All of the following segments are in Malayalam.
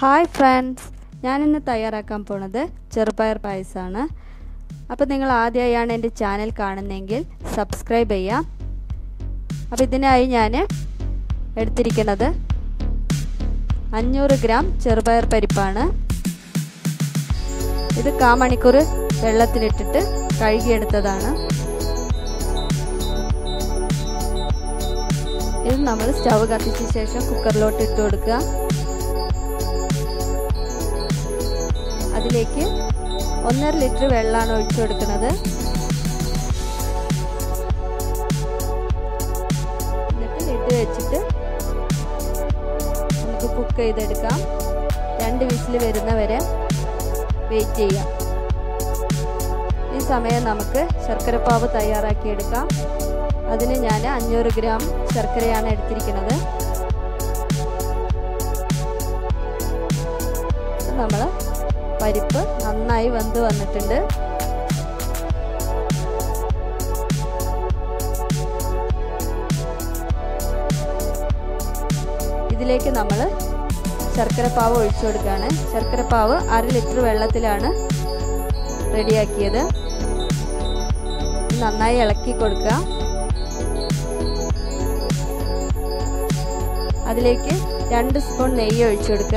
ഹായ് ഫ്രണ്ട്സ്, ഞാനിന്ന് തയ്യാറാക്കാൻ പോണത് ചെറുപയർ പായസമാണ്. അപ്പോൾ നിങ്ങൾ ആദ്യമായാണ് എൻ്റെ ചാനൽ കാണുന്നതെങ്കിൽ സബ്സ്ക്രൈബ് ചെയ്യാം. അപ്പോൾ ഇതിനായി ഞാൻ എടുത്തിരിക്കുന്നത് 500 ഗ്രാം ചെറുപയർ പരിപ്പാണ്. ഇത് 1/4 മണിക്കൂർ വെള്ളത്തിലിട്ടിട്ട് കഴുകിയെടുത്തതാണ്. ഇത് നമ്മൾ സ്റ്റവ് കത്തിച്ച ശേഷം കുക്കറിലോട്ട് ഇട്ട് കൊടുക്കുക. അതിലേക്ക് 1.5 ലിറ്റർ വെള്ളമാണ് ഒഴിച്ചു കൊടുക്കുന്നത്. എന്നിട്ട് ലിഡ് വെച്ചിട്ട് നമുക്ക് കുക്ക് ചെയ്തെടുക്കാം. 2 വിസിൽ വരുന്നവരെ വെയിറ്റ് ചെയ്യാം. ഈ സമയം നമുക്ക് ശർക്കരപ്പാവ് തയ്യാറാക്കിയെടുക്കാം. അതിന് ഞാൻ 500 ഗ്രാം ശർക്കരയാണ് എടുത്തിരിക്കുന്നത്. നമ്മൾ പരിപ്പ് നന്നായി വെന്ത് വന്നിട്ടുണ്ട്. ഇതിലേക്ക് നമ്മൾ ശർക്കരപ്പാവ് ഒഴിച്ചു കൊടുക്കുകയാണ്. ശർക്കരപ്പാവ് 1/2 ലിറ്റർ വെള്ളത്തിലാണ് റെഡിയാക്കിയത്. നന്നായി ഇളക്കി കൊടുക്കുക. അതിലേക്ക് 2 സ്പൂൺ നെയ്യ് ഒഴിച്ചു കൊടുക്കുക.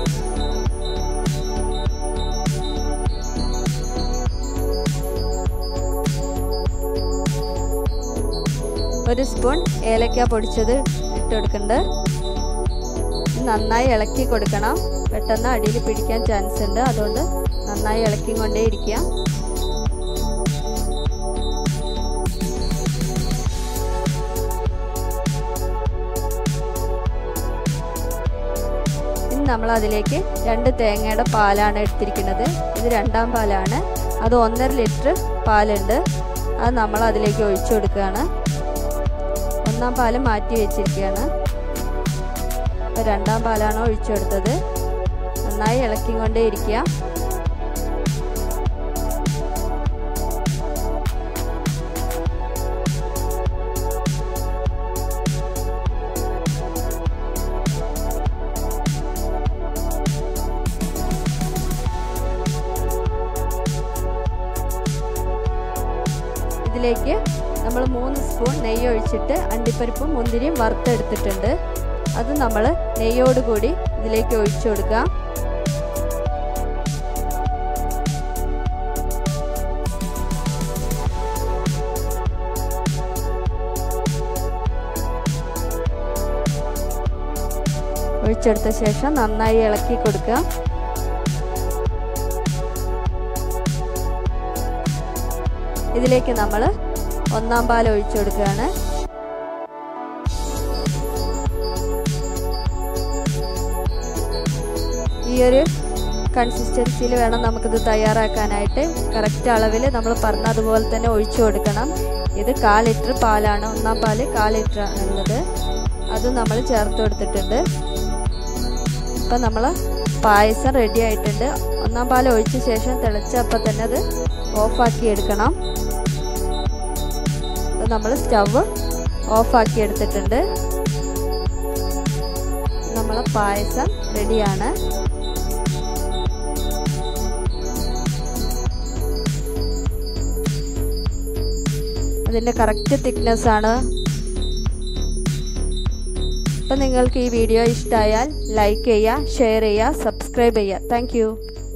ഒരു സ്പൂൺ ഏലക്ക പൊടിച്ചത് ഇട്ട് കൊടുക്കുന്നുണ്ട്. നന്നായി ഇളക്കി കൊടുക്കണം. പെട്ടെന്ന് അടിയിൽ പിടിക്കാൻ ചാൻസ് ഉണ്ട്. അതുകൊണ്ട് നന്നായി ഇളക്കി കൊണ്ടേ ഇരിക്കുക. ഇനി നമ്മൾ അതിലേക്ക് 2 തേങ്ങയുടെ പാലാണ് എടുത്തിരിക്കുന്നത്. ഇത് 2ാം പാലാണ്. അത് 1.5 ലിറ്റർ പാലുണ്ട്. അത് നമ്മൾ അതിലേക്ക് ഒഴിച്ചു കൊടുക്കുകയാണ്. 1ാം പാല് മാറ്റി വെച്ചിരിക്കുകയാണ്. അപ്പോൾ 2ാം പാലാണ് ഒഴിച്ചു കൊടുത്തത്. നന്നായി ഇളക്കിക്കൊണ്ടേ ഇരിക്കുക. ഇതിലേക്ക് നമ്മൾ 3 സ്പൂൺ നെയ്യ് ഒഴിച്ചിട്ട് അണ്ടിപ്പരിപ്പും മുന്തിരിയും വറുത്തെടുത്തിട്ടുണ്ട്. അത് നമ്മൾ നെയ്യോടുകൂടി ഇതിലേക്ക് ഒഴിച്ചു കൊടുക്കുക. ഒഴിച്ചെടുത്ത ശേഷം നന്നായി ഇളക്കി കൊടുക്കുക. ഇതിലേക്ക് നമ്മൾ 1ാം പാൽ ഒഴിച്ചു കൊടുക്കുകയാണ്. ഈ ഒരു കൺസിസ്റ്റൻസിയിൽ വേണം നമുക്കിത് തയ്യാറാക്കാനായിട്ട്. കറക്റ്റ് അളവിൽ നമ്മൾ പറഞ്ഞതുപോലെ തന്നെ ഒഴിച്ചു കൊടുക്കണം. ഇത് 1/4 ലിറ്റർ പാലാണ്. 1ാം പാല് 1/4 ലിറ്റർ ഉള്ളത്. അത് നമ്മൾ ചേർത്ത് കൊടുത്തിട്ടുണ്ട്. ഇപ്പം നമ്മൾ പായസം റെഡി ആയിട്ടുണ്ട്. 1ാം പാൽ ഒഴിച്ച ശേഷം തിളച്ചപ്പോൾ തന്നെ അത് ഓഫാക്കി എടുക്കണം. നമ്മൾ സ്റ്റവ് ഓഫാക്കി എടുത്തിട്ടുണ്ട്. നമ്മളെ പായസം റെഡിയാണ്. അതിൻ്റെ കറക്റ്റ് തിക്നെസ് ആണ്. അപ്പം നിങ്ങൾക്ക് ഈ വീഡിയോ ഇഷ്ടമായാൽ ലൈക്ക് ചെയ്യുക, ഷെയർ ചെയ്യുക, സബ്സ്ക്രൈബ് ചെയ്യുക. Thank U.